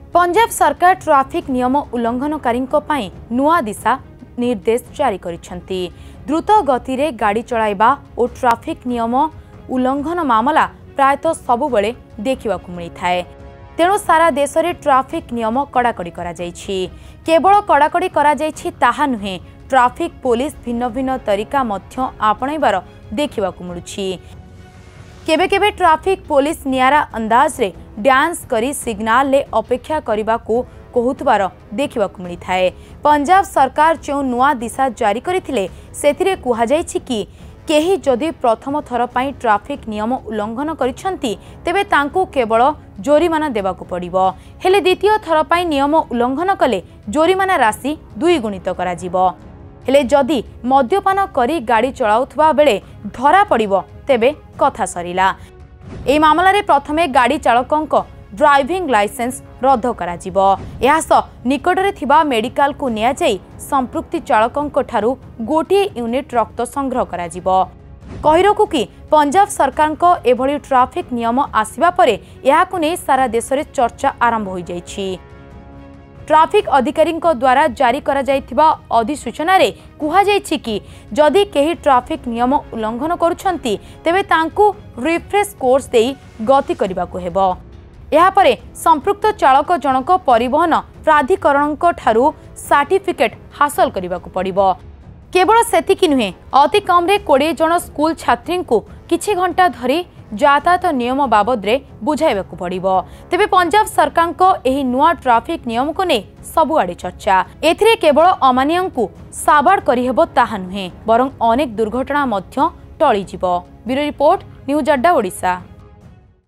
पंजाब सरकार ट्राफिक नियम उल्लंघनकारी नुआ दिशा निर्देश जारी करिसेंती। द्रुत गति रे गाड़ी चलाइबा और ट्राफिक नियम उल्लंघन मामला प्रायतः सबुबले देखा मिलता है। तेणु सारा देश में ट्राफिक नियम कड़ाकड़ी करा जायछि। केवल कड़ाकड़ी करा जायछि ताहा नुहे, ट्राफिक पुलिस भिन्न भिन्न तरीका मध्य आपणैबार देखा मिलुछि। केबे केबे ट्राफिक पुलिस नियारा अंदाज रे डांस करी सिग्नाल ले अपेक्षा करने को कहूतबार देखा मिलता है। पंजाब सरकार जो नुआ दिशा जारी करथिले सेथिरे कुहा जायछि कि केही जदि प्रथम थर पई ट्राफिक नियम उल्लंघन करिसेंती तेबे तांको केवल जोरिमाना देबाकू पड़िबो, हेले द्वितीय थर पई नियम उल्लंघन कले जोरिमाना राशि द्विगुणित करा जिवो। हेले जदि मद्यपान करी गाड़ी चलाउथबा बेले धरा पड़िबो तेबे कथा सरिला। ए मामला रे प्रथमे गाड़ी चालकंक ड्राइविंग लाइसेंस रद्द करा जिवो। एहास निकटरे थिबा मेडिकल को निया जाई संपृक्ति चालकंक ठारू गोटे यूनिट रक्त संग्रह करा जिवो। कहिरकु कि पंजाब सरकार को एभली ट्राफिक नियम आसिबा परे एहाकु नै सारा देश रे चर्चा आरंभ होई जायछि। ट्राफिक अधिकारी द्वारा जारी करा जायथिबा अधिसूचना रे कुहा जायछि कि जदि केही ट्राफिक नियम उल्लंघन करुछंती तेबे तांकु रिफ्रेश कोर्स देई गति करबाकू हेबो। एहा परे संपृक्त चालक जनक परिवहन प्राधिकरण ठारू सर्टिफिकेट हासिल करबाकू पड़िबो। केवल सेतिकी नुहे, अति कम रे 20 जन स्कूल छात्री को किछि घंटा धरी यातायात नियम बाबद रे बुझाइबाकू पड़िबो। तेबे पंजाब सरकार को एही नुआ ट्राफिक नियम को नै सबुआडे चर्चा। एथिरे केवल अमानियों को साबाड़ करिहेबो ताहा नुहे, बरं अनेक दुर्घटना मध्य टळी जिवो। ब्यूरो रिपोर्ट, न्यूज अड्डा ओडिशा।